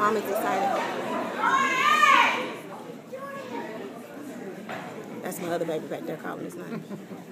Mom is excited. That's my other baby back there calling his name.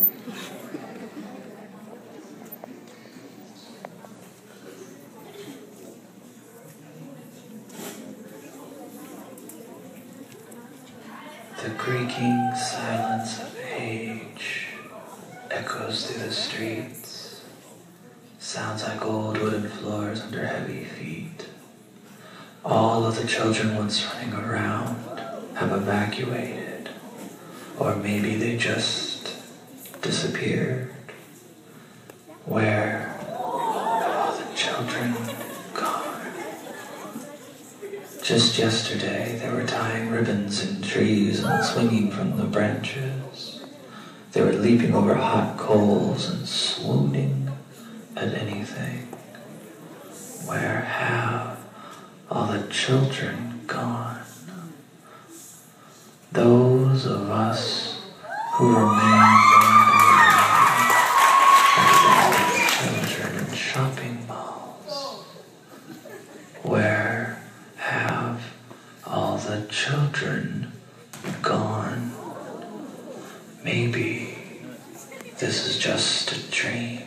The creaking silence of age echoes through the streets. Sounds like old wooden floors under heavy feet. All of the children once running around have evacuated, or maybe they just disappeared. Where have all the children gone? Just yesterday, they were tying ribbons in trees and swinging from the branches. They were leaping over hot coals and swooning at anything. Where have all the children gone? Those of us who remain wondering like children in shopping malls. Where have all the children gone? Maybe this is just a dream.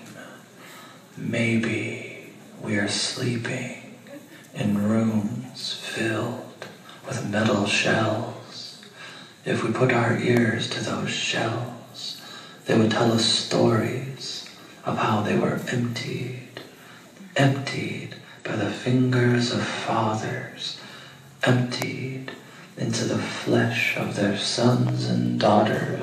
Maybe we are sleeping in rooms filled with metal shells. If we put our ears to those shells, they would tell us stories of how they were emptied by the fingers of fathers, emptied into the flesh of their sons and daughters.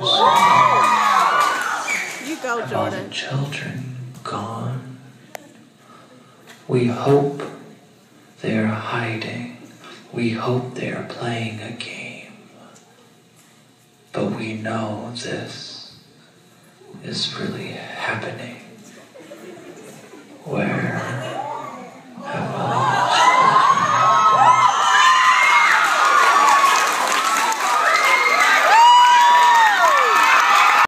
You go, Have all the children gone? We hope they are hiding. We hope they are playing a game. But we know this is really happening. Where